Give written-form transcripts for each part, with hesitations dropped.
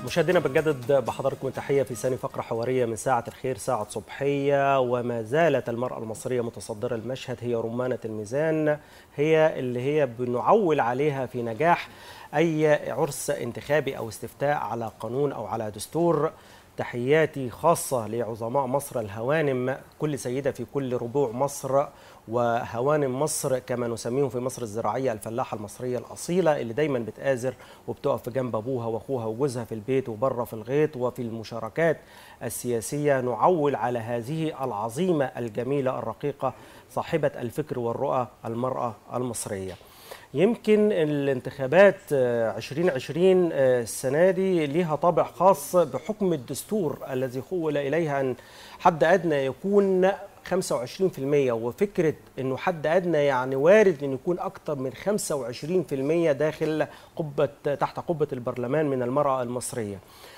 مشاهدينا بنجدد بحضراتكم التحية في ثاني فقرة حوارية من ساعة الخير ساعة صبحية. وما زالت المرأة المصرية متصدرة المشهد، هي رمانة الميزان، هي اللي هي بنعول عليها في نجاح أي عرس انتخابي أو استفتاء على قانون أو على دستور. تحياتي خاصة لعظماء مصر الهوانم، كل سيدة في كل ربوع مصر، وهوانم مصر كما نسميهم في مصر الزراعية، الفلاحة المصرية الأصيلة اللي دايما بتآزر وبتقف في جنب أبوها وأخوها وجوزها في البيت وبره في الغيط وفي المشاركات السياسية. نعول على هذه العظيمة الجميلة الرقيقة صاحبة الفكر والرؤى، المرأة المصرية. يمكن الانتخابات 2020 السنة دي ليها طابع خاص بحكم الدستور الذي خول إليها أن حد أدنى يكون 25%، وفكرة أنه حد أدنى يعني وارد أن يكون أكثر من 25% داخل تحت قبة البرلمان من المرأة المصرية.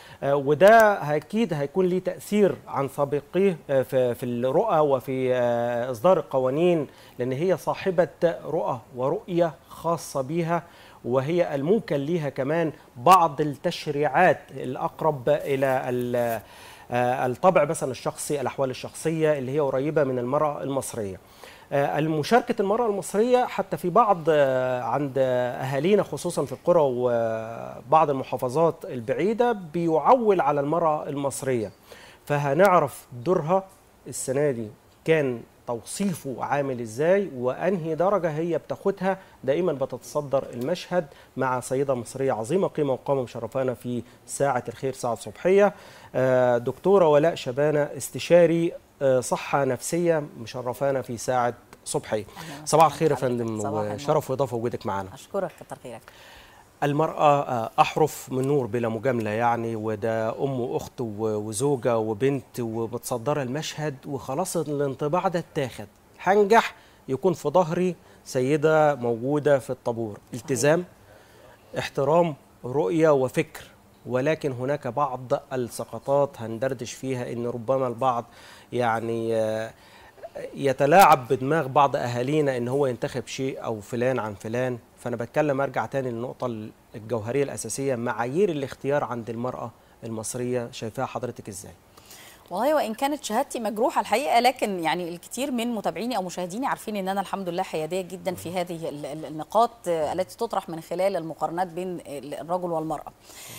وده أكيد هيكون ليه تأثير عن سابقيه في الرؤى وفي إصدار القوانين، لأن هي صاحبة رؤى ورؤية خاصة بها، وهي الممكن ليها كمان بعض التشريعات الأقرب إلى الطبع مثلا الشخصي، الأحوال الشخصية اللي هي قريبة من المرأة المصرية. المشاركة المرأة المصرية حتى في بعض عند أهالينا خصوصا في القرى وبعض المحافظات البعيدة بيعول على المرأة المصرية، فهنعرف دورها السنة دي كان توصيفه عامل ازاي وانهي درجة هي بتاخدها. دائما بتتصدر المشهد مع سيدة مصرية عظيمة قيمة وقامة مشرفانا في ساعة الخير ساعة صبحية، دكتورة ولاء شبانة، استشاري صحة نفسية، مشرفانا في ساعة صبحية. صباح الخير يا فندم، وشرف وإضافة وجودك معنا. أشكرك، كتر خيرك. المرأة أحرف من نور بلا مجاملة يعني، وده أم وأخت وزوجة وبنت ومتصدرة المشهد، وخلاص الانطباع ده اتاخد. هنجح يكون في ظهري سيدة موجودة في الطابور، التزام، احترام، رؤية وفكر. ولكن هناك بعض السقطات هندردش فيها، إن ربما البعض يعني يتلاعب بدماغ بعض أهالينا إن هو ينتخب شيء أو فلان عن فلان. فأنا بتكلم أرجع تاني للنقطة الجوهرية الأساسية، معايير الاختيار عند المرأة المصرية شايفاها حضرتك إزاي؟ والله وإن كانت شهادتي مجروحة الحقيقة، لكن يعني الكثير من متابعيني أو مشاهديني عارفين إن أنا الحمد لله حيادية جدا في هذه النقاط التي تطرح من خلال المقارنات بين الرجل والمرأة.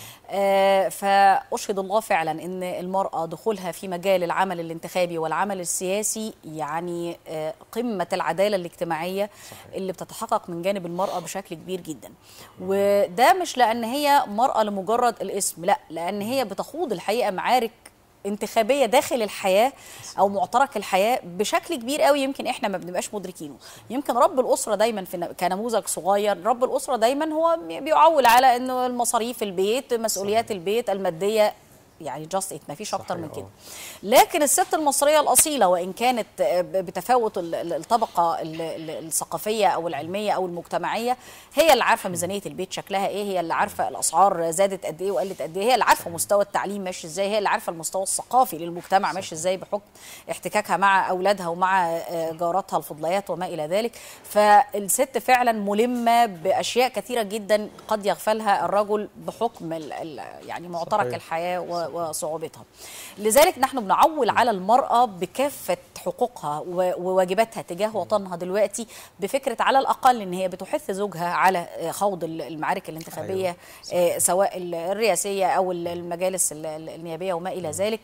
فأشهد الله فعلا أن المرأة دخولها في مجال العمل الانتخابي والعمل السياسي يعني قمة العدالة الاجتماعية اللي بتتحقق من جانب المرأة بشكل كبير جدا. وده مش لأن هي مرأة لمجرد الاسم، لا، لأن هي بتخوض الحقيقة معارك انتخابية داخل الحياة أو معترك الحياة بشكل كبير قوي، يمكن إحنا ما بنبقاش مدركينه. يمكن رب الأسرة دايما كنموذج صغير، رب الأسرة دايما هو بيعول على إنه المصاريف البيت، مسؤوليات البيت المادية، يعني جاست ما فيش اكتر من كده. لكن الست المصريه الاصيله وان كانت بتفاوت الطبقه الثقافيه او العلميه او المجتمعيه، هي اللي عارفه ميزانيه البيت شكلها ايه، هي اللي عارفه الاسعار زادت قد ايه وقلت قد ايه، هي اللي عارفه مستوى التعليم ماشي ازاي، هي اللي عارفه المستوى الثقافي للمجتمع ماشي ازاي بحكم احتكاكها مع اولادها ومع جاراتها الفضليات وما الى ذلك. فالست فعلا ملمه باشياء كثيره جدا قد يغفلها الرجل بحكم يعني معترك الحياه وصعوبتها. لذلك نحن بنعول على المرأة بكافة حقوقها وواجباتها تجاه وطنها دلوقتي، بفكرة على الأقل إن هي بتحث زوجها على خوض المعارك الانتخابية، سواء الرئاسية أو المجالس النيابية وما إلى ذلك،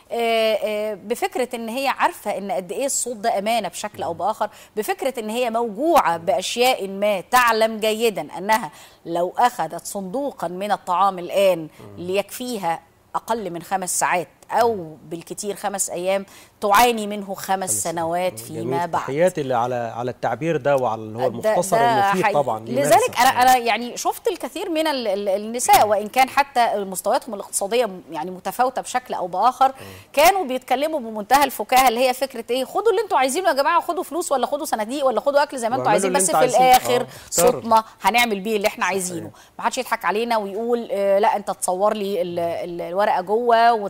بفكرة إن هي عارفة إن قد إيه الصوت ده أمانة بشكل أو بآخر، بفكرة إن هي موجوعة بأشياء ما تعلم جيدا أنها لو أخذت صندوقا من الطعام الآن ليكفيها أقل من 5 ساعات أو بالكثير 5 أيام تعاني منه 5 سنوات فيما بعد. تحياتي اللي على التعبير ده وعلى اللي هو المختصر المفيد طبعا. لذلك أنا يعني شفت الكثير من النساء وإن كان حتى مستوياتهم الاقتصادية يعني متفاوتة بشكل أو بآخر، كانوا بيتكلموا بمنتهى الفكاهة اللي هي فكرة إيه، خدوا اللي أنتوا عايزينه يا جماعة، خدوا فلوس ولا خدوا صناديق ولا خدوا أكل زي ما أنتوا عايزين، بس في الآخر صوتنا هنعمل بيه اللي إحنا عايزينه. ما حدش يضحك علينا ويقول لا أنت تصور لي الورقة جوه وتصور لي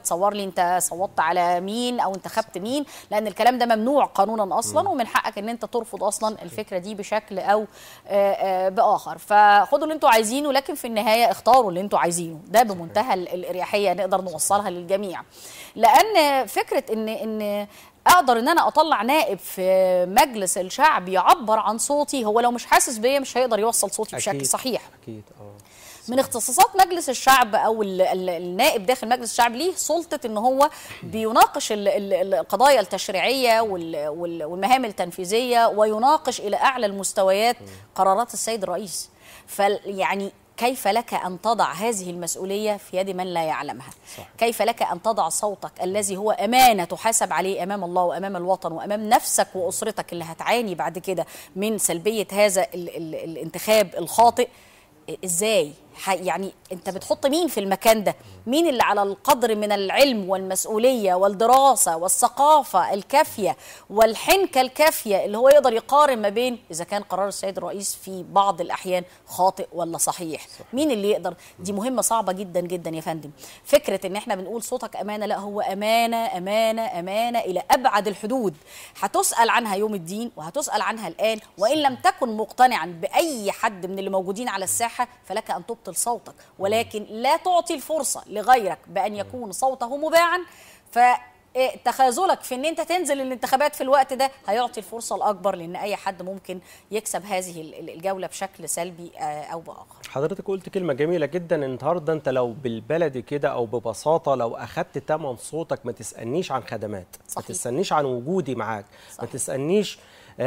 انت صوتت على مين او انتخبت مين، لان الكلام ده ممنوع قانونا اصلا، ومن حقك ان انت ترفض اصلا الفكره دي بشكل او باخر. فخدوا اللي انتوا عايزينه، لكن في النهايه اختاروا اللي انتوا عايزينه، ده بمنتهى الاريحيه نقدر نوصلها للجميع. لان فكره ان اقدر ان انا اطلع نائب في مجلس الشعب يعبر عن صوتي، هو لو مش حاسس بيا مش هيقدر يوصل صوتي بشكل صحيح. اكيد. من اختصاصات مجلس الشعب او النائب داخل مجلس الشعب ليه سلطه ان هو بيناقش القضايا التشريعيه والمهام التنفيذيه، ويناقش الى اعلى المستويات قرارات السيد الرئيس. فيعني كيف لك أن تضع هذه المسؤولية في يد من لا يعلمها؟ صح. كيف لك أن تضع صوتك الذي هو أمانة تحاسب عليه أمام الله وأمام الوطن وأمام نفسك وأسرتك اللي هتعاني بعد كده من سلبية هذا الانتخاب الخاطئ؟ إزاي؟ يعني أنت بتحط مين في المكان ده؟ مين اللي على القدر من العلم والمسؤولية والدراسة والثقافة الكافية والحنكة الكافية اللي هو يقدر يقارن ما بين إذا كان قرار السيد الرئيس في بعض الأحيان خاطئ ولا صحيح؟ مين اللي يقدر؟ دي مهمة صعبة جدا جدا يا فندم. فكرة إن احنا بنقول صوتك أمانة، لا، هو أمانة أمانة أمانة إلى أبعد الحدود، هتسأل عنها يوم الدين وهتسأل عنها الآن، وإن لم تكن مقتنعا بأي حد من اللي موجودين على الساحة فلك أن تبطل صوتك، ولكن لا تعطي الفرصة لغيرك بأن يكون صوته مباعا. فتخاذلك في ان انت تنزل الانتخابات في الوقت ده هيعطي الفرصة الأكبر لأن أي حد ممكن يكسب هذه الجولة بشكل سلبي أو بآخر. حضرتك قلت كلمة جميلة جدا النهارده، انت لو بالبلدي كده او ببساطة لو اخدت ثمن صوتك ما تسألنيش عن خدمات، صحيح. ما تسألنيش عن وجودي معاك، صحيح. ما تسألنيش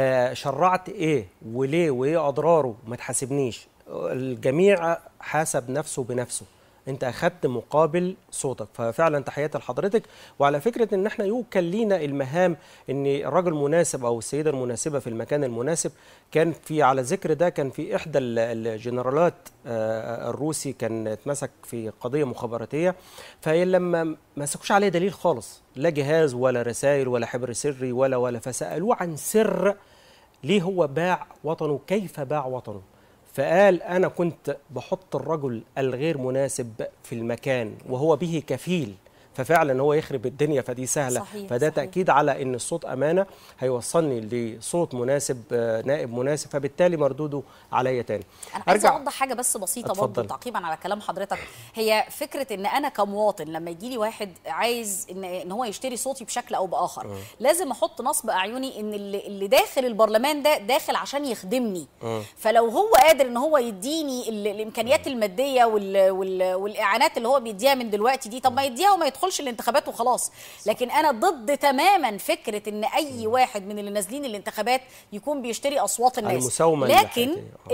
شرعت ايه وليه وايه اضراره، ما تحاسبنيش. الجميع حاسب نفسه بنفسه، انت اخذت مقابل صوتك. ففعلا تحياتي لحضرتك. وعلى فكره ان احنا يوكل لينا المهام ان الراجل المناسب او السيده المناسبه في المكان المناسب. كان في على ذكر ده كان في احدى الجنرالات الروسي كان اتمسك في قضيه مخابراتيه، فلما مسكوش عليه دليل خالص، لا جهاز ولا رسائل ولا حبر سري ولا فسالوه عن سر ليه هو باع وطنه، كيف باع وطنه، فقال أنا كنت بحط الرجل الغير مناسب في المكان وهو به كفيل، ففعلا هو يخرب الدنيا. فدي سهلة. صحيح. فده صحيح. تأكيد على أن الصوت أمانة هيوصلني لصوت مناسب، نائب مناسب، فبالتالي مردوده عليا تاني. أنا عايزة أوضح حاجة بس بسيطة برضه تعقيبا على كلام حضرتك. هي فكرة أن أنا كمواطن لما يجي لي واحد عايز إن هو يشتري صوتي بشكل أو بآخر، لازم أحط نصب أعيني إن اللي داخل البرلمان ده داخل عشان يخدمني. فلو هو قادر إن هو يديني الإمكانيات المادية والإعانات اللي هو بيديها من دلوقتي دي، طب ما يديها وما يدخلش الانتخابات وخلاص. لكن انا ضد تماما فكره ان اي واحد من اللي نازلين الانتخابات يكون بيشتري اصوات الناس. لكن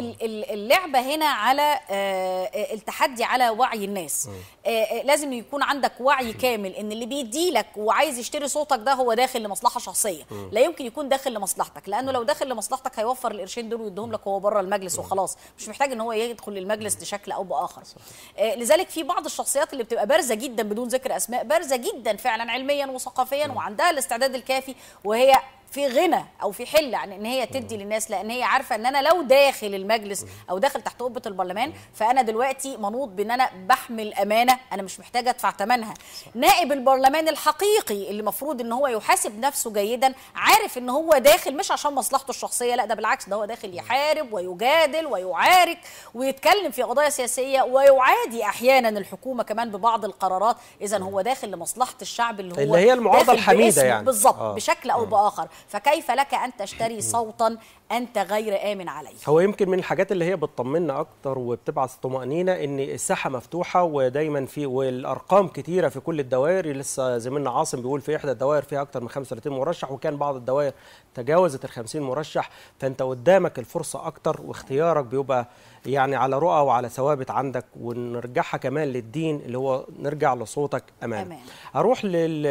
اللعبه هنا على التحدي على وعي الناس. لازم يكون عندك وعي كامل ان اللي بيدي لك وعايز يشتري صوتك ده هو داخل لمصلحه شخصيه، لا يمكن يكون داخل لمصلحتك، لانه لو داخل لمصلحتك هيوفر القرشين دول ويديهم لك وهو بره المجلس وخلاص، مش محتاج ان هو يدخل للمجلس بشكل او باخر. لذلك في بعض الشخصيات اللي بتبقى بارزه جدا بدون ذكر اسماء، بارزه جدا فعلا علميا وثقافيا وعندها الاستعداد الكافي، وهي في غنى او في حل عن ان هي تدي للناس، لان هي عارفه ان انا لو داخل المجلس او داخل تحت قبه البرلمان فانا دلوقتي منوط بان انا بحمل امانه انا مش محتاجه ادفع ثمنها. نائب البرلمان الحقيقي اللي المفروض ان هو يحاسب نفسه جيدا، عارف ان هو داخل مش عشان مصلحته الشخصيه، لا ده بالعكس، ده هو داخل يحارب ويجادل ويعارك ويتكلم في قضايا سياسيه ويعادي احيانا الحكومه كمان ببعض القرارات. اذا هو داخل لمصلحه الشعب اللي هي المعارضه الحميده يعني بالظبط بشكل او باخر. فكيف لك أن تشتري صوتا أنت غير آمن عليه؟ هو يمكن من الحاجات اللي هي بتطمنا أكتر وبتبعث طمأنينة إن الساحة مفتوحة ودايما في والأرقام كتيرة في كل الدوائر. لسه زميلنا عاصم بيقول في إحدى الدوائر فيها أكتر من 35 مرشح، وكان بعض الدوائر تجاوزت ال 50 مرشح. فأنت قدامك الفرصة أكتر واختيارك بيبقى يعني على رؤى وعلى ثوابت عندك، ونرجعها كمان للدين اللي هو نرجع لصوتك أمان. أروح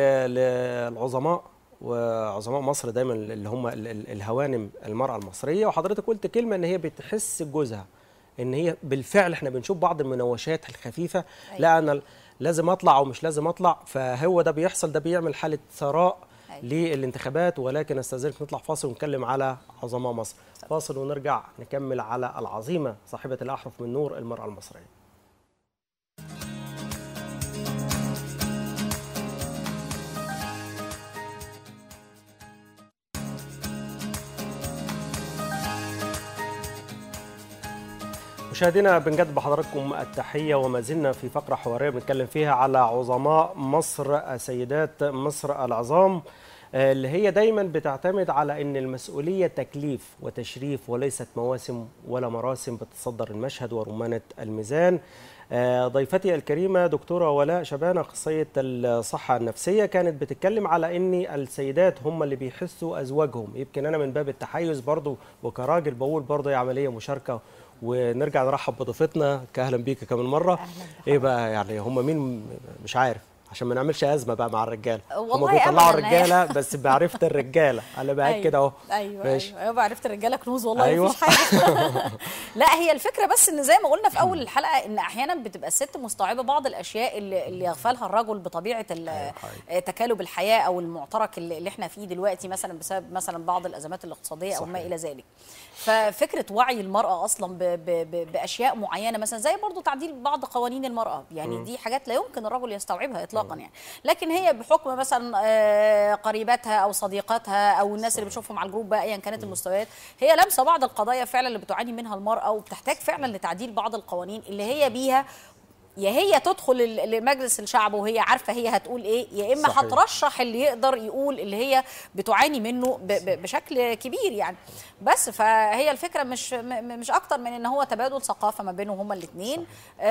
للعظماء وعظماء مصر دايما اللي هم الهوانم المرأة المصرية. وحضرتك قلت كلمة ان هي بتحس جوزها، ان هي بالفعل احنا بنشوف بعض المناوشات الخفيفة. أيوة. لا انا لازم اطلع او مش لازم اطلع، فهو ده بيحصل، ده بيعمل حالة ثراء. أيوة. للانتخابات. ولكن استاذنك نطلع فاصل ونتكلم على عظماء مصر. فاصل ونرجع نكمل على العظيمة صاحبة الأحرف من نور المرأة المصرية. مشاهدينا بنجدد بحضراتكم التحية، وما زلنا في فقرة حوارية بنتكلم فيها على عظماء مصر، سيدات مصر العظام، اللي هي دايما بتعتمد على ان المسؤولية تكليف وتشريف وليست مواسم ولا مراسم بتصدر المشهد ورمانة الميزان. ضيفتي الكريمة دكتورة ولاء شبانة، أخصائية الصحة النفسية، كانت بتتكلم على ان السيدات هم اللي بيحسوا أزواجهم. يمكن أنا من باب التحيز برضو وكراجل بقول برضو هي عملية مشاركة. ونرجع نرحب بضيفتنا، كأهلا بيك كمان مرة. ايه بقى يعني هم مين؟ مش عارف، عشان ما نعملش أزمة بقى مع الرجالة. هم بيطلعوا الرجالة بس بعرفة الرجالة، أنا بقى كده أهو. ايوه بعرفة الرجالة كنوز والله. أيوة. مفيش حاجة. لا، هي الفكرة بس ان زي ما قلنا في أول الحلقة ان أحيانا بتبقى الست مستوعبة بعض الأشياء اللي يغفلها الرجل بطبيعة تكالب الحياة أو المعترك اللي احنا فيه دلوقتي، مثلا بسبب مثلا بعض الأزمات الاقتصادية أو ما إلى ذلك. ففكرة وعي المرأة أصلا بأشياء معينة، مثلا زي برضو تعديل بعض قوانين المرأة، يعني دي حاجات لا يمكن الرجل يستوعبها إطلاقا يعني. لكن هي بحكم مثلا قريباتها أو صديقاتها أو الناس اللي بتشوفهم على الجروب بقى أيا كانت المستويات، هي لمسة بعض القضايا فعلا اللي بتعاني منها المرأة، وبتحتاج فعلا لتعديل بعض القوانين اللي هي بيها يا هي تدخل لمجلس الشعب وهي عارفه هي هتقول ايه، يا اما هترشح اللي يقدر يقول اللي هي بتعاني منه بشكل كبير يعني. بس فهي الفكره مش اكتر من ان هو تبادل ثقافه ما بينهم هما الاثنين.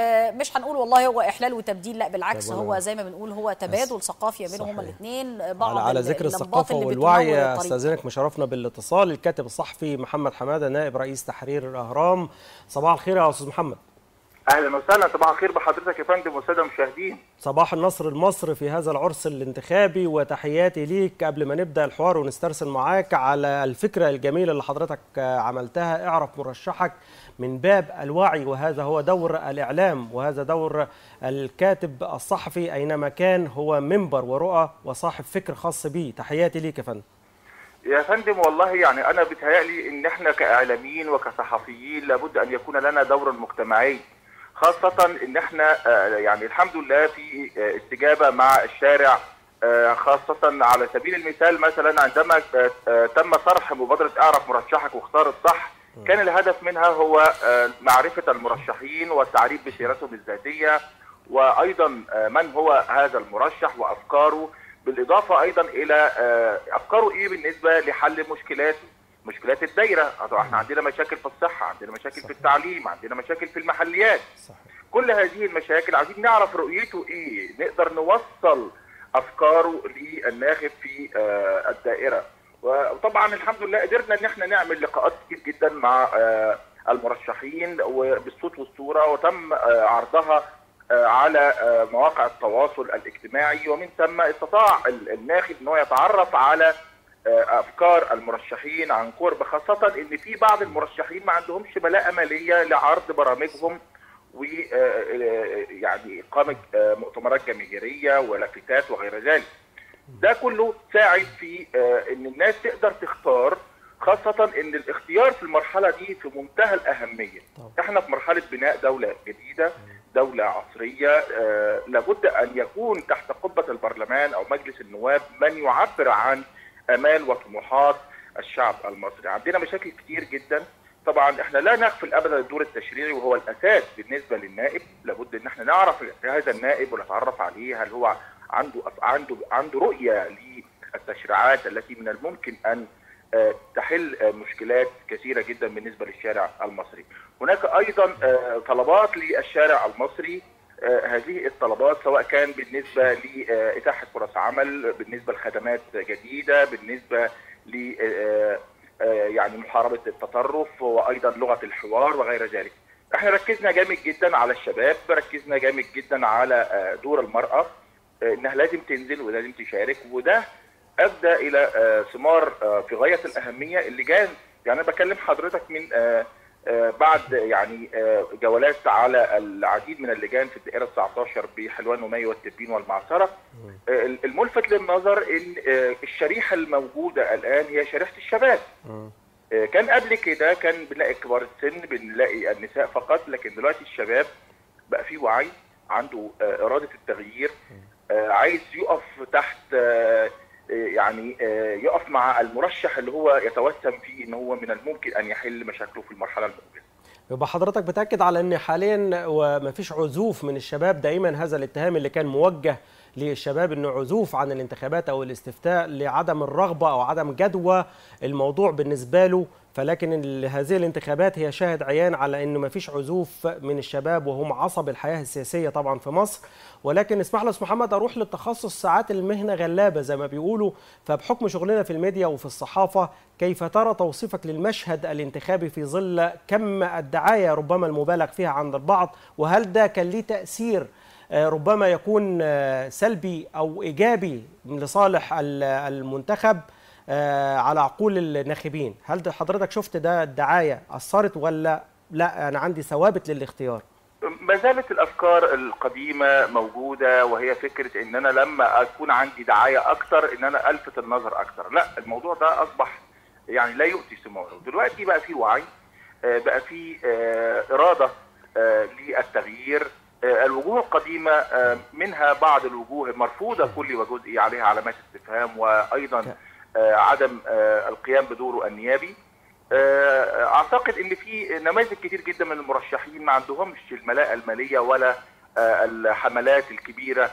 مش هنقول والله هو احلال وتبديل، لا بالعكس، هو زي ما بنقول هو تبادل ثقافي ما بينهم هما الاثنين. بعض على ذكر الثقافه والوعي، استاذنك مشرفنا بالاتصال الكاتب الصحفي محمد حماده، نائب رئيس تحرير الاهرام. صباح الخير يا استاذ محمد. اهلا وسهلا، صباح الخير بحضرتك يا فندم والساده المشاهدين. صباح النصر لمصر في هذا العرس الانتخابي، وتحياتي ليك. قبل ما نبدا الحوار ونسترسل معاك على الفكره الجميله اللي حضرتك عملتها، اعرف مرشحك من باب الوعي، وهذا هو دور الاعلام وهذا دور الكاتب الصحفي، اينما كان هو منبر ورؤى وصاحب فكر خاص به. تحياتي ليك يا فندم. يا فندم والله يعني انا بيتهيألي ان احنا كاعلاميين وكصحفيين لابد ان يكون لنا دور مجتمعي، خاصة ان احنا يعني الحمد لله في استجابة مع الشارع، خاصة على سبيل المثال مثلا عندما تم طرح مبادرة اعرف مرشحك واختار الصح، كان الهدف منها هو معرفة المرشحين والتعريف بسيرتهم الذاتية، وايضا من هو هذا المرشح وافكاره، بالاضافة ايضا الى افكاره ايه بالنسبة لحل مشكلات الدايره. احنا عندنا مشاكل في الصحه، عندنا مشاكل في التعليم، عندنا مشاكل في المحليات. كل هذه المشاكل عايزين نعرف رؤيته ايه، نقدر نوصل افكاره للناخب في الدائره. وطبعا الحمد لله قدرنا ان احنا نعمل لقاءات كتير جدا مع المرشحين وبالصوت والصوره، وتم عرضها على مواقع التواصل الاجتماعي، ومن ثم استطاع الناخب ان هو يتعرف على افكار المرشحين عن قرب، خاصه ان في بعض المرشحين ما عندهمش ملاءه ماليه لعرض برامجهم ويعني اقامه مؤتمرات جماهيريه ولافتات وغير ذلك. ده كله ساعد في ان الناس تقدر تختار، خاصه ان الاختيار في المرحله دي في منتهى الاهميه. احنا في مرحله بناء دوله جديده، دوله عصريه، لابد ان يكون تحت قبه البرلمان او مجلس النواب من يعبر عن امال وطموحات الشعب المصري. عندنا مشاكل كتير جدا، طبعا احنا لا نغفل ابدا الدور التشريعي وهو الاساس بالنسبه للنائب. لابد ان احنا نعرف هذا النائب ونتعرف عليه، هل هو عنده رؤيه للتشريعات التي من الممكن ان تحل مشكلات كثيره جدا بالنسبه للشارع المصري. هناك ايضا طلبات للشارع المصري، هذه الطلبات سواء كان بالنسبه لاتاحه فرص عمل، بالنسبه لخدمات جديده، بالنسبه ل يعني محاربه التطرف، وايضا لغه الحوار وغير ذلك. احنا ركزنا جامد جدا على الشباب، ركزنا جامد جدا على دور المراه، انها لازم تنزل ولازم تشارك، وده ادى الى ثمار في غايه الاهميه. اللجان، يعني انا بكلم حضرتك من بعد يعني جولات على العديد من اللجان في الدائره 19 بحلوان ومي والتبين والمعصره، الملفت للنظر ان الشريحه الموجوده الان هي شريحه الشباب. كان قبل كده كان بنلاقي كبار السن، بنلاقي النساء فقط، لكن دلوقتي الشباب بقى فيه وعي، عنده اراده التغيير، عايز يقف تحت يعني يقف مع المرشح اللي هو يتوسم فيه ان هو من الممكن ان يحل مشاكله في المرحله المقبله. يبقى حضرتك بتأكد على ان حاليا ومفيش عزوف من الشباب، دائما هذا الاتهام اللي كان موجه للشباب انه عزوف عن الانتخابات او الاستفتاء لعدم الرغبه او عدم جدوى الموضوع بالنسبه له، فلكن هذه الانتخابات هي شاهد عيان على انه مفيش عزوف من الشباب وهم عصب الحياه السياسيه طبعا في مصر. ولكن اسمح لي استاذ محمد اروح للتخصص، ساعات المهنه غلابه زي ما بيقولوا، فبحكم شغلنا في الميديا وفي الصحافه كيف ترى توصيفك للمشهد الانتخابي في ظل كم الدعايه ربما المبالغ فيها عند البعض، وهل ده كان ليه تاثير ربما يكون سلبي أو إيجابي لصالح المنتخب على عقول الناخبين؟ هل حضرتك شفت ده الدعاية أثرت ولا لا أنا عندي ثوابت للاختيار؟ ما زالت الأفكار القديمة موجودة، وهي فكرة إن أنا لما أكون عندي دعاية أكتر إن أنا ألفت النظر أكتر. لا، الموضوع ده أصبح يعني لا يؤتي ثماره. دلوقتي بقى في وعي، بقى في إرادة للتغيير. الوجوه القديمة منها بعض الوجوه مرفوضة كل وجزء، عليها علامات استفهام، وأيضا عدم القيام بدوره النيابي. أعتقد أن في نماذج كتير جدا من المرشحين ما عندهمش الملاءة المالية ولا الحملات الكبيرة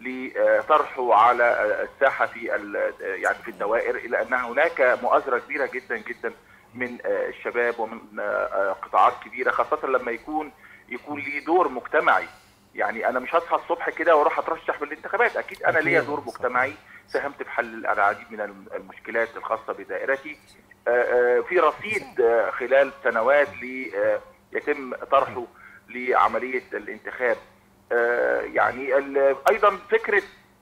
لطرحه على الساحة في يعني في الدوائر، إلا أن هناك مؤازرة كبيرة جدا جدا من الشباب ومن قطاعات كبيرة، خاصة لما يكون ليه دور مجتمعي. يعني انا مش هصحى الصبح كده واروح اترشح بالانتخابات، اكيد انا ليا دور مجتمعي، ساهمت في حل العديد من المشكلات الخاصه بدائرتي، في رصيد خلال سنوات يتم طرحه لعمليه الانتخاب. يعني ايضا فكره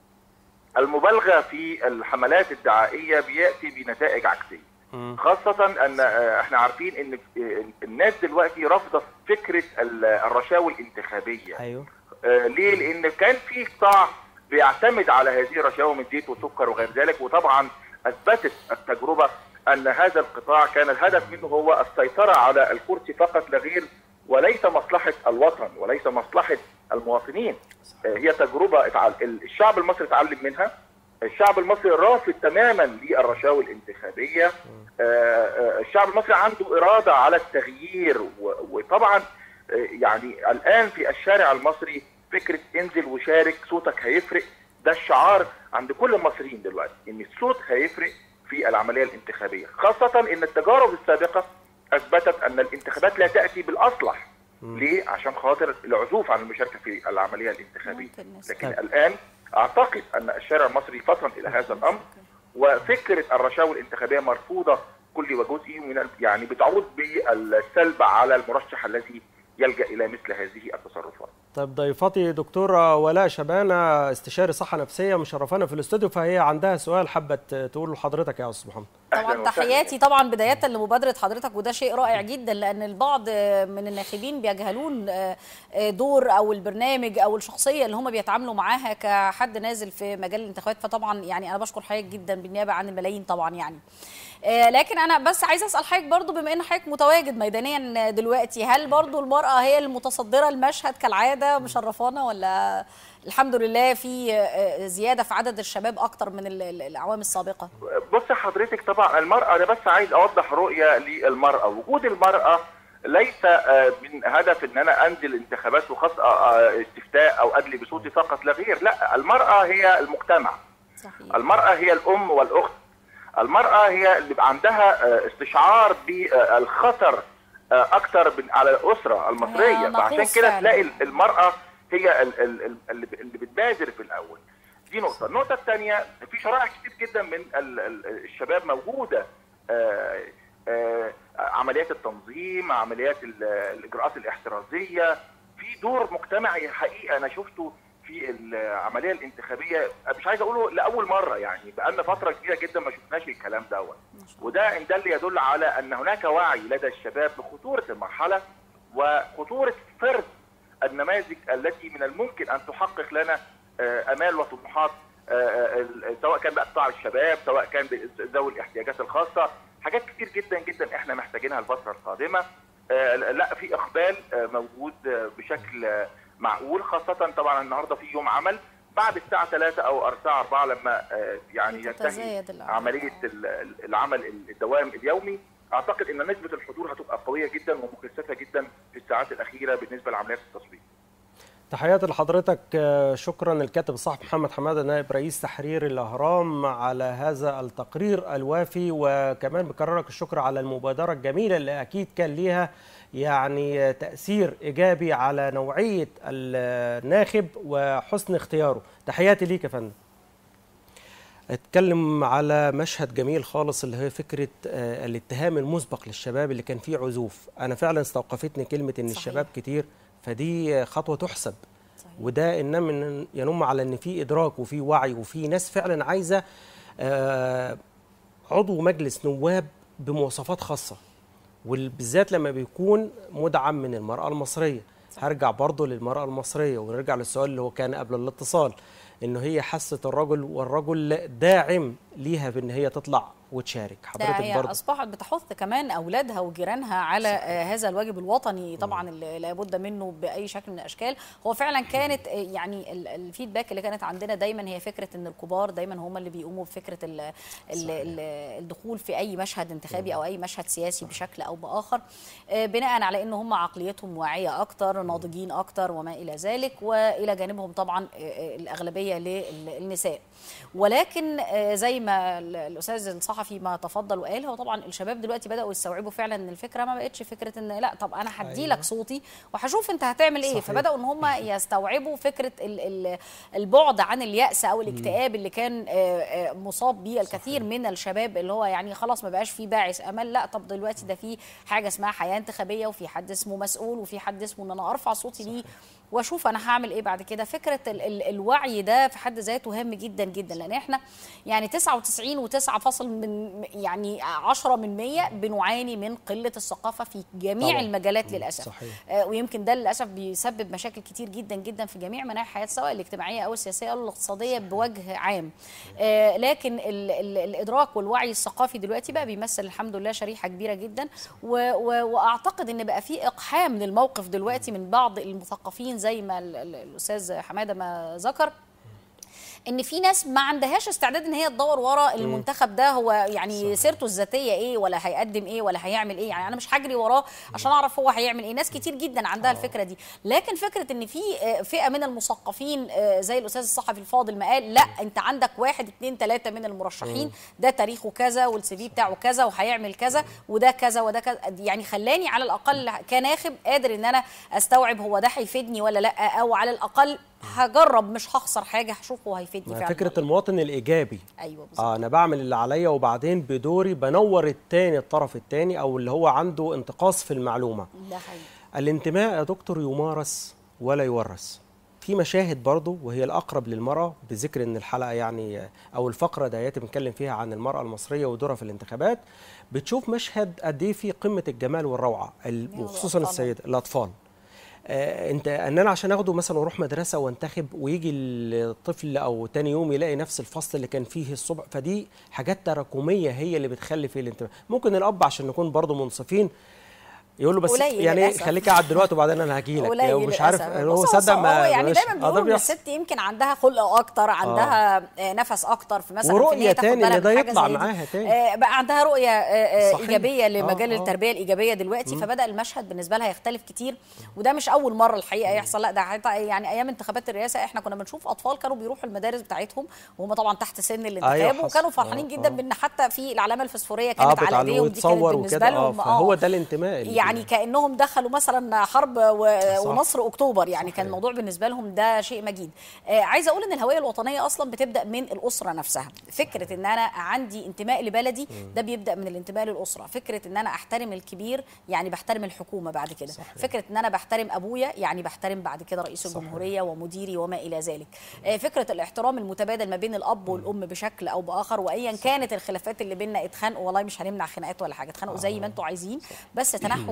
المبالغه في الحملات الدعائيه بياتي بنتائج عكسيه، خاصة أن احنا عارفين أن الناس دلوقتي رافضة فكرة الرشاوي الانتخابية. أيوه. ليه؟ لأن كان في قطاع بيعتمد على هذه الرشاوي من زيت وسكر وغير ذلك، وطبعا أثبتت التجربة أن هذا القطاع كان الهدف منه هو السيطرة على الكرسي فقط لا غير، وليس مصلحة الوطن وليس مصلحة المواطنين. هي تجربة الشعب المصري اتعلم منها. الشعب المصري رافض تماما للرشاوي الانتخابيه. الشعب المصري عنده اراده على التغيير، وطبعا يعني الان في الشارع المصري فكره انزل وشارك، صوتك هيفرق، ده الشعار عند كل المصريين دلوقتي، ان الصوت هيفرق في العمليه الانتخابيه، خاصه ان التجارب السابقه اثبتت ان الانتخابات لا تاتي بالاصلح. ليه؟ عشان خاطر العزوف عن المشاركه في العمليه الانتخابيه. لكن الان اعتقد ان الشارع المصري فطن الى هذا الامر، وفكره الرشاوي الانتخابيه مرفوضه كل وجزء يعني بتعود بالسلب على المرشح الذي يلجا الى مثل هذه التصرفات. طيب ضيفتي دكتوره ولاء شبانه استشاري صحه نفسيه مشرفانا في الاستوديو، فهي عندها سؤال حابه تقوله لحضرتك يا استاذ محمد. طبعا تحياتي طبعا بدايه لمبادره حضرتك، وده شيء رائع جدا، لان البعض من الناخبين بيجهلون دور او البرنامج او الشخصيه اللي هم بيتعاملوا معاها كحد نازل في مجال الانتخابات. فطبعا يعني انا بشكر حضرتك جدا بالنيابه عن الملايين طبعا يعني. لكن انا بس عايزه اسال حضرتك برضو، بما ان حضرتك متواجد ميدانيا دلوقتي، هل برضو المراه هي المتصدره المشهد كالعاده مشرفانا، ولا الحمد لله في زياده في عدد الشباب اكتر من الاعوام السابقه؟ بص حضرتك، طبعا المراه، انا بس عايز اوضح رؤيه للمراه. وجود المراه ليس من هدف ان انا انزل انتخابات وخاصه استفتاء او ادلي بصوتي فقط لا غير. لا، المراه هي المجتمع. صحيح. المراه هي الام والاخت. المرأة هي اللي عندها استشعار بالخطر أكتر على الأسرة المصرية، فعشان كده تلاقي المرأة هي اللي بتبادر في الأول. دي نقطة. النقطة الثانية، في شرائح كتير جدا من الشباب موجودة، عمليات التنظيم، عمليات الإجراءات الاحترازية، في دور مجتمعي حقيقة أنا شفته في العمليه الانتخابيه. مش عايز اقوله لاول مره، يعني بقالنا فتره كبيره جدا ما شفناش الكلام دوت، وده ان دل يدل على ان هناك وعي لدى الشباب بخطوره المرحله وخطوره فرز النماذج التي من الممكن ان تحقق لنا امال وطموحات، سواء كان بقطاع الشباب، سواء كان ذوي الاحتياجات الخاصه. حاجات كتير جدا جدا احنا محتاجينها الفتره القادمه. لا، في اقبال موجود بشكل معقول، خاصة طبعا النهارده في يوم عمل بعد الساعة 3 أو الساعة 4 لما يعني ينتهي عملية العمل الدوام اليومي. اعتقد ان نسبه الحضور هتبقى قويه جدا ومكثفه جدا في الساعات الاخيره بالنسبه لعمليات التصويت. تحياتي لحضرتك. شكرا الكاتب الصحفي محمد حماده نائب رئيس تحرير الاهرام على هذا التقرير الوافي، وكمان بكررك الشكر على المبادره الجميله اللي اكيد كان ليها يعني تاثير ايجابي على نوعيه الناخب وحسن اختياره. تحياتي ليك يا فندم. اتكلم على مشهد جميل خالص اللي هي فكره الاتهام المسبق للشباب اللي كان فيه عزوف. انا فعلا استوقفتني كلمه ان صحيح. الشباب كتير، فدي خطوه تحسب. صحيح. وده انما ينم على ان في ادراك وفي وعي وفي ناس فعلا عايزه عضو مجلس نواب بمواصفات خاصه، وبالذات لما بيكون مدعم من المراه المصريه. صحيح. هرجع برضه للمراه المصريه ونرجع للسؤال اللي هو كان قبل الاتصال، انه هي حست الرجل والرجل داعم ليها بان هي تطلع وتشارك. حضرتك برضه اصبحت بتحث كمان اولادها وجيرانها على هذا الواجب الوطني طبعا اللي لابد منه باي شكل من الاشكال. هو فعلا كانت يعني الفيدباك اللي كانت عندنا دايما هي فكره ان الكبار دايما هم اللي بيقوموا بفكره الدخول في اي مشهد انتخابي او اي مشهد سياسي بشكل او باخر، بناء على ان هم عقليتهم واعيه اكتر، ناضجين اكتر وما الى ذلك، والى جانبهم طبعا الاغلبيه للنساء. ولكن زي ما الاستاذ الصحفي ما تفضل وقال، هو طبعا الشباب دلوقتي بداوا يستوعبوا فعلا ان الفكره ما بقتش فكره ان لا طب انا هدي لك صوتي وهشوف انت هتعمل ايه. صحيح. فبداوا ان هم يستوعبوا فكره البعد عن اليأس او الاكتئاب اللي كان مصاب بيه الكثير من الشباب، اللي هو يعني خلاص ما بقاش فيه باعث امل. لا طب دلوقتي ده في حاجه اسمها حياه انتخابيه، وفي حد اسمه مسؤول، وفي حد اسمه ان انا ارفع صوتي ليه واشوف انا هعمل ايه بعد كده. فكره الوعي ده في حد ذاته هام جدا جدا، لان احنا يعني 99.9 من يعني 10% بنعاني من قله الثقافه في جميع طبعا. المجالات للاسف. ويمكن ده للاسف بيسبب مشاكل كتير جدا جدا في جميع مناحي الحياه، سواء الاجتماعيه او السياسيه او الاقتصاديه بوجه عام. لكن الادراك والوعي الثقافي دلوقتي بقى بيمثل الحمد لله شريحه كبيره جدا، واعتقد ان بقى في اقحام للموقف دلوقتي من بعض المثقفين زي ما الاستاذ حماده ما ذكر، ان في ناس ما عندهاش استعداد ان هي تدور ورا المنتخب ده هو يعني صحيح. سيرته الذاتيه ايه، ولا هيقدم ايه، ولا هيعمل ايه. يعني انا مش هجري وراه عشان اعرف هو هيعمل ايه. ناس كتير جدا عندها الفكره دي، لكن فكره ان في فئه من المثقفين زي الاستاذ الصحفي الفاضل ما قال، لا انت عندك 1 2 3 من المرشحين ده تاريخه كذا والسي في بتاعه كذا وهيعمل كذا وده كذا وده كذا، يعني خلاني على الاقل كناخب قادر ان انا استوعب هو ده هيفيدني ولا لا، او على الاقل هجرب مش هخسر حاجه، هشوفه هيفيدني فعلا. فكره المواطن الايجابي. ايوه بالظبط. انا بعمل اللي عليا وبعدين بدوري بنور الطرف الثاني او اللي هو عنده انتقاص في المعلومه. ده حقيقي. الانتماء يا دكتور يمارس ولا يورث. في مشاهد برضه وهي الاقرب للمراه، بذكر ان الحلقه يعني او الفقره دياتي بنتكلم فيها عن المراه المصريه ودورها في الانتخابات، بتشوف مشهد قد ايه في قمه الجمال والروعه، وخصوصا السيدة الاطفال. ان انا عشان اخده مثلا واروح مدرسه وانتخب، ويجي الطفل او تاني يوم يلاقي نفس الفصل اللي كان فيه الصبح، فدي حاجات تراكميه هي اللي بتخلي فيه الانتماء. ممكن الاب عشان نكون برضه منصفين يقول له بس يعني خليك قاعد دلوقتي وبعدين انا هاجي لك، مش عارف هو صدق ما يعني دايما بيقولوا ان الست يمكن عندها خلق اكتر، عندها نفس اكتر في مثلا ورؤيه في ان تاني ده يطلع معاها تاني، بقى عندها رؤيه ايجابيه لمجال التربيه الايجابيه دلوقتي. فبدا المشهد بالنسبه لها يختلف كتير، وده مش اول مره الحقيقه يحصل. لا ده يعني ايام انتخابات الرئاسه احنا كنا بنشوف اطفال كانوا بيروحوا المدارس بتاعتهم وهم طبعا تحت سن الانتخاب، وكانوا فرحانين جدا بان حتى في العلامه الفسفوريه كانت على ايديهم، دي كانت بالنسبه لهم هو ده الانتماء، يعني كانهم دخلوا مثلا حرب ونصر اكتوبر. يعني كان الموضوع بالنسبه لهم ده شيء مجيد. عايزه اقول ان الهويه الوطنيه اصلا بتبدا من الاسره نفسها. فكره ان انا عندي انتماء لبلدي ده بيبدا من الانتماء للاسره. فكره ان انا احترم الكبير يعني بحترم الحكومه بعد كده. فكره ان انا بحترم ابويا يعني بحترم بعد كده رئيس الجمهوريه ومديري وما الى ذلك. فكره الاحترام المتبادل ما بين الاب والام بشكل او باخر، وايا كانت الخلافات اللي بيننا، اتخانقوا والله مش هنمنع خناقات ولا حاجه، اتخانقوا زي ما انتوا عايزين، بس تنحوا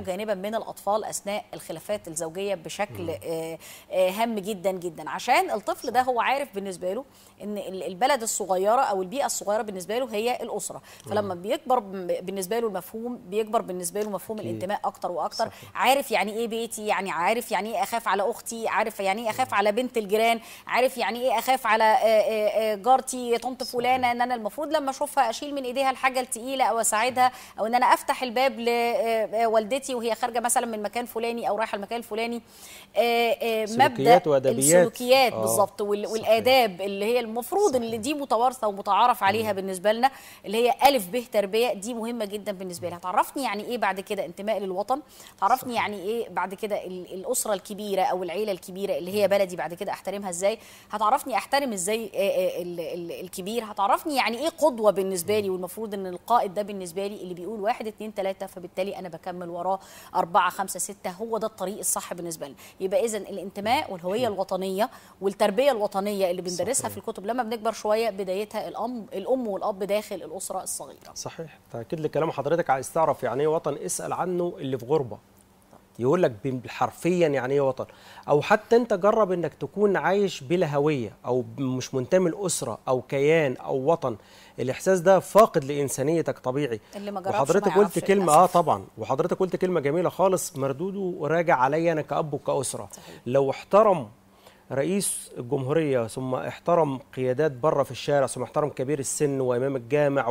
جانبا من الاطفال اثناء الخلافات الزوجيه بشكل هام جدا جدا، عشان الطفل ده هو عارف بالنسبه له ان البلد الصغيره او البيئه الصغيره بالنسبه له هي الاسره، فلما بيكبر بالنسبه له المفهوم، بيكبر بالنسبه له مفهوم الانتماء اكتر واكتر. صحيح. عارف يعني ايه بيتي، يعني عارف يعني ايه اخاف على اختي، عارف يعني ايه اخاف على بنت الجيران، عارف يعني ايه اخاف على جارتي طنط فلانه، ان انا المفروض لما اشوفها اشيل من ايديها الحاجه الثقيله او اساعدها، او ان انا افتح الباب لوالدتي وهي خارجه مثلا من مكان فلاني او رايحه المكان الفلاني. مبدا السلوكيات بالظبط والاداب اللي هي المفروض اللي دي متوارثه ومتعارف عليها بالنسبه لنا، اللي هي الف ب تربيه، دي مهمه جدا بالنسبه لي. هتعرفني يعني ايه بعد كده انتماء للوطن، تعرفني يعني ايه بعد كده الاسره الكبيره او العيله الكبيره اللي هي بلدي بعد كده احترمها ازاي، هتعرفني احترم ازاي الكبير، هتعرفني يعني ايه قدوه بالنسبه لي، والمفروض ان القائد ده بالنسبه لي اللي بيقول 1 2 3 فبالتالي انا بكمل وراه 4 5 6، هو ده الطريق الصح بالنسبه لنا. يبقى اذا الانتماء والهويه الوطنيه والتربيه الوطنيه اللي بندرسها في الكتب لما بنكبر شويه بدايتها الام والاب داخل الاسره الصغيره. صحيح. تاكيد لكلام حضرتك، عايز تعرف يعني ايه وطن اسال عنه اللي في غربه، يقول لك حرفيا يعني ايه وطن. او حتى انت جرب انك تكون عايش بلا هويه او مش منتمي لاسره او كيان او وطن، الاحساس ده فاقد لانسانيتك طبيعي. اللي ما جربش وحضرتك قلت كلمه طبعا، وحضرتك قلت كلمه جميله خالص، مردوده راجع عليا انا كاب وكاسره. صحيح. لو احترم رئيس الجمهورية ثم احترم قيادات بره في الشارع ثم احترم كبير السن وإمام الجامع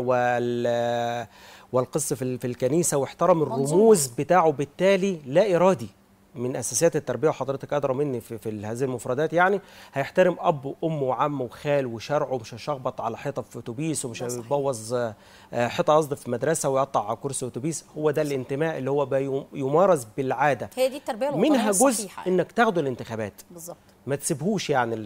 والقس في الكنيسة واحترم الرموز بتاعه، بالتالي لا إرادي من أساسيات التربية، وحضرتك أدرى مني في هذه المفردات، يعني هيحترم أب وأم وعم وخال وشرعه، ومش هيشخبط على حيطة في أتوبيس، ومش هيبوظ حيطة قصدي في مدرسة ويقطع على كرسي أتوبيس. هو ده الانتماء اللي هو بيمارس بالعادة. هي دي التربية الوطنية منها جزء الصحيحة إنك تاخده الانتخابات بالظبط، ما تسيبهوش يعني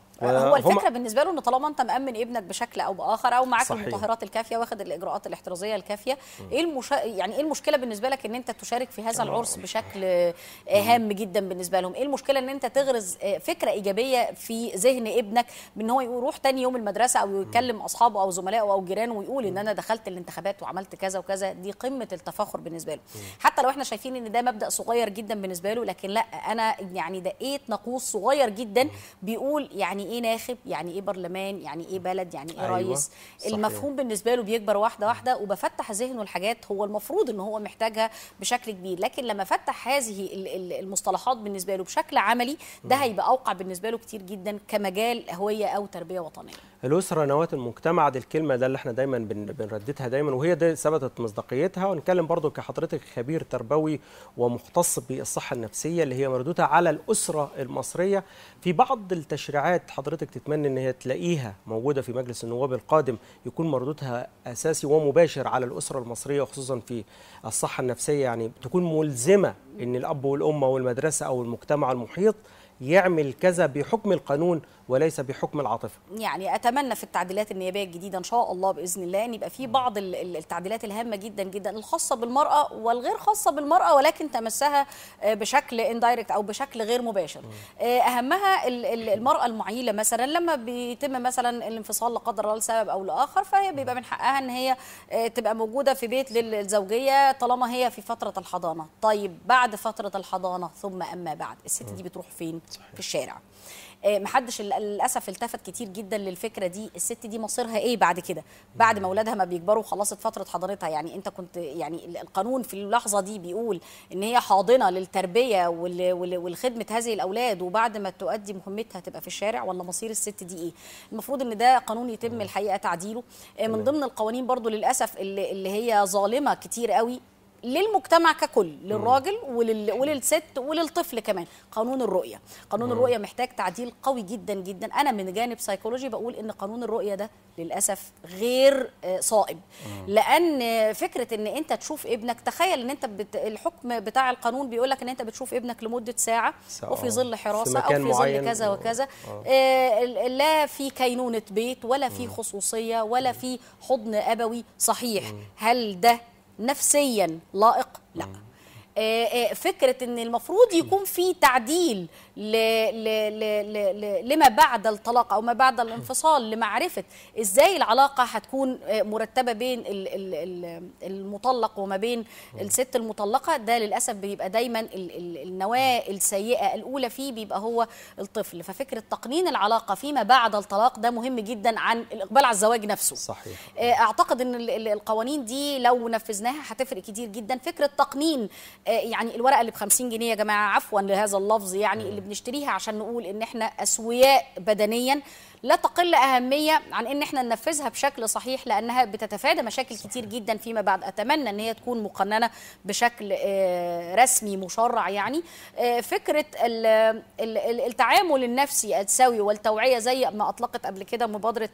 هو الفكره بالنسبه له ان طالما انت مامن ابنك بشكل او باخر او معاك صحيح. المطهرات الكافيه، واخد الاجراءات الاحترازيه الكافيه، يعني ايه المشكله بالنسبه لك ان انت تشارك في هذا العرس بشكل هام جدا بالنسبه لهم؟ ايه المشكله ان انت تغرز فكره ايجابيه في ذهن ابنك بان هو يروح تاني يوم المدرسه او يكلم اصحابه او زملائه او جيرانه ويقول ان انا دخلت الانتخابات وعملت كذا وكذا؟ دي قمه التفاخر بالنسبه له، حتى لو احنا شايفين ان ده مبدا صغير جدا بالنسبه له، لكن لا، انا يعني دقيت ناقوس صغير جدا بيقول يعني ايه ناخب، يعني ايه برلمان، يعني ايه بلد، يعني ايه رئيس. المفهوم بالنسبه له بيكبر واحده واحده، وبفتح ذهنه الحاجات هو المفروض ان هو محتاجها بشكل كبير. لكن لما فتح هذه المصطلحات بالنسبه له بشكل عملي، ده هيبقى اوقع بالنسبه له كتير جدا كمجال هويه او تربيه وطنيه. الاسره نواه المجتمع، دي الكلمه ده اللي احنا دايما بنرددها دايما، وهي دي ثبتت مصداقيتها. ونتكلم برضو كحضرتك خبير تربوي ومختص بالصحه النفسيه اللي هي مردودها على الاسره المصريه. في بعض التشريعات حضرتك تتمنى ان هي تلاقيها موجوده في مجلس النواب القادم، يكون مردودها اساسي ومباشر على الاسره المصريه، وخصوصا في الصحه النفسيه، يعني تكون ملزمه ان الاب والام والمدرسه او المجتمع المحيط يعمل كذا بحكم القانون وليس بحكم العاطفه. يعني اتمنى في التعديلات النيابيه الجديده ان شاء الله باذن الله ان يبقى في بعض التعديلات الهامه جدا جدا الخاصه بالمراه والغير خاصه بالمراه، ولكن تمسها بشكل اندايركت او بشكل غير مباشر. اهمها المراه المعيله مثلا، لما بيتم مثلا الانفصال لا قدر الله لسبب او لاخر، فهي بيبقى من حقها ان هي تبقى موجوده في بيت للزوجيه طالما هي في فتره الحضانه. طيب بعد فتره الحضانه ثم اما بعد، الست دي بتروح فين؟ صحيح. في الشارع. محدش للاسف التفت كتير جدا للفكره دي. الست دي مصيرها ايه بعد كده؟ بعد ما اولادها ما بيكبروا وخلصت فتره حضانتها، يعني انت كنت يعني القانون في اللحظه دي بيقول ان هي حاضنه للتربيه والخدمه هذه الاولاد، وبعد ما تؤدي مهمتها تبقى في الشارع، ولا مصير الست دي ايه؟ المفروض ان ده قانون يتم الحقيقه تعديله. من ضمن القوانين برضو للاسف اللي هي ظالمه كتير قوي للمجتمع ككل، للراجل وللست وللطفل كمان، قانون الرؤية. قانون الرؤية محتاج تعديل قوي جدا جدا. أنا من جانب سيكولوجي بقول إن قانون الرؤية ده للأسف غير صائب، لأن فكرة إن أنت تشوف ابنك، تخيل إن أنت الحكم بتاع القانون بيقولك إن أنت بتشوف ابنك لمدة ساعة وفي ظل حراسة أو في ظل كذا وكذا، لا في كينونة بيت ولا في خصوصية ولا في حضن أبوي صحيح. هل ده نفسيا لائق؟ لا. فكره ان المفروض يكون في تعديل لما بعد الطلاق او ما بعد الانفصال، لمعرفه ازاي العلاقه هتكون مرتبه بين المطلق وما بين الست المطلقه. ده للاسف بيبقى دايما النواه السيئه الاولى فيه بيبقى هو الطفل. ففكره تقنين العلاقه فيما بعد الطلاق ده مهم جدا عن الاقبال على الزواج نفسه. صحيح. اعتقد ان القوانين دي لو نفذناها هتفرق كتير جدا. فكره تقنين يعني الورقه اللي ب50 جنيه يا جماعه، عفوا لهذا اللفظ، يعني اللي بنشتريها عشان نقول ان احنا اسوياء بدنيا، لا تقل اهميه عن ان احنا ننفذها بشكل صحيح، لانها بتتفادى مشاكل كتير جدا فيما بعد. اتمنى ان هي تكون مقننه بشكل رسمي مشرع. يعني فكره التعامل النفسي السوي والتوعيه، زي ما اطلقت قبل كده مبادره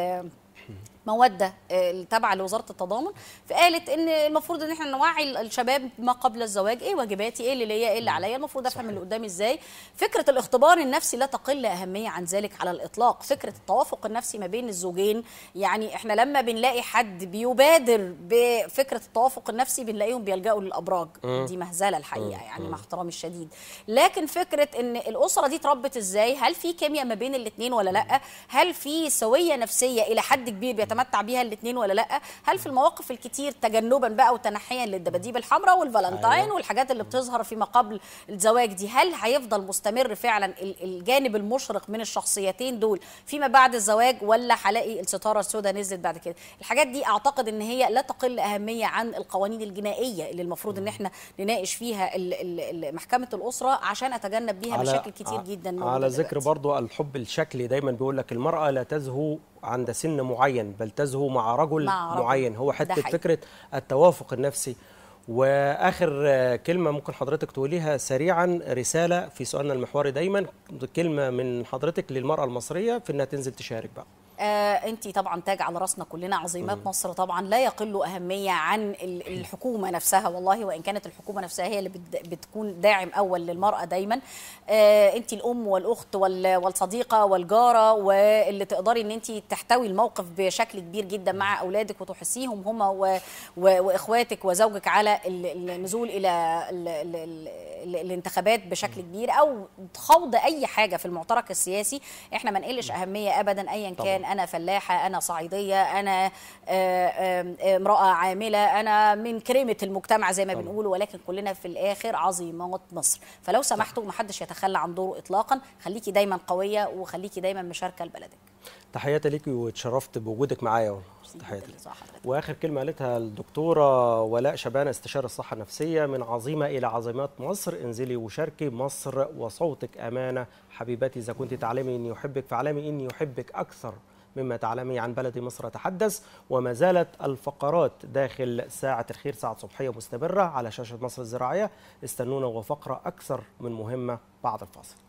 مودة التابعة لوزارة التضامن، فقالت ان المفروض ان احنا نوعي الشباب ما قبل الزواج، ايه واجباتي، ايه اللي ليا، ايه اللي عليا، المفروض افهم اللي قدامي ازاي. فكرة الاختبار النفسي لا تقل اهمية عن ذلك على الاطلاق. فكرة التوافق النفسي ما بين الزوجين، يعني احنا لما بنلاقي حد بيبادر بفكرة التوافق النفسي بنلاقيهم بيلجأوا للابراج. دي مهزلة الحقيقة يعني، مع احترامي الشديد. لكن فكرة ان الاسرة دي اتربت ازاي، هل في كيمياء ما بين الاثنين ولا لا، هل في سوية نفسية الى حد كبير بيتمتع بيها الاثنين ولا لا، هل في المواقف الكتير تجنبا بقى وتنحيا للدباديب الحمراء والفالنتاين والحاجات اللي بتظهر فيما قبل الزواج دي، هل هيفضل مستمر فعلا الجانب المشرق من الشخصيتين دول فيما بعد الزواج، ولا هلاقي الستاره السوداء نزلت بعد كده؟ الحاجات دي اعتقد ان هي لا تقل اهميه عن القوانين الجنائيه اللي المفروض ان احنا نناقش فيها محكمه الاسره عشان اتجنب بيها مشاكل كتير جدا. على ذكر برضو الحب الشكلي، دايما بيقول لك المراه لا تزهو عند سن معين، بل تزهو مع رجل معين. هو حتى فكرة التوافق النفسي. وآخر كلمة ممكن حضرتك تقوليها سريعا، رسالة في سؤالنا المحوري دايما، كلمة من حضرتك للمرأة المصرية في أنها تنزل تشارك بقى. انت طبعا تاج على راسنا كلنا. عظيمات مصر طبعا لا يقل اهميه عن الحكومه نفسها والله، وان كانت الحكومه نفسها هي اللي بتكون داعم اول للمراه دايما. انت الام والاخت والصديقه والجاره، واللي تقدري ان انت تحتوي الموقف بشكل كبير جدا مع اولادك وتحسيهم هم واخواتك وزوجك على النزول الى الانتخابات بشكل كبير، او خوض اي حاجه في المعترك السياسي. احنا ما نقلش اهميه ابدا ايا كان. أنا فلاحة، أنا صعيدية، أنا امرأة عاملة، أنا من كريمة المجتمع زي ما بنقول، ولكن كلنا في الآخر عظيمات مصر. فلو سمحتوا ما حدش يتخلى عن دوره إطلاقا. خليكي دايما قوية وخليكي دايما مشاركة لبلدك. تحياتي ليكي واتشرفت بوجودك معايا. تحياتي. واخر كلمه قالتها الدكتوره ولاء شبانه استشاري الصحه النفسيه: من عظيمه الى عظيمات مصر، انزلي وشاركي، مصر وصوتك امانه. حبيبتي، اذا كنت تعلمي اني احبك فاعلمي اني احبك اكثر مما تعلمي عن بلدي مصر أتحدث. وما زالت الفقرات داخل ساعة الخير، ساعة صبحية مستمرة على شاشة مصر الزراعية. استنونا وفقرة أكثر من مهمة بعد الفاصل.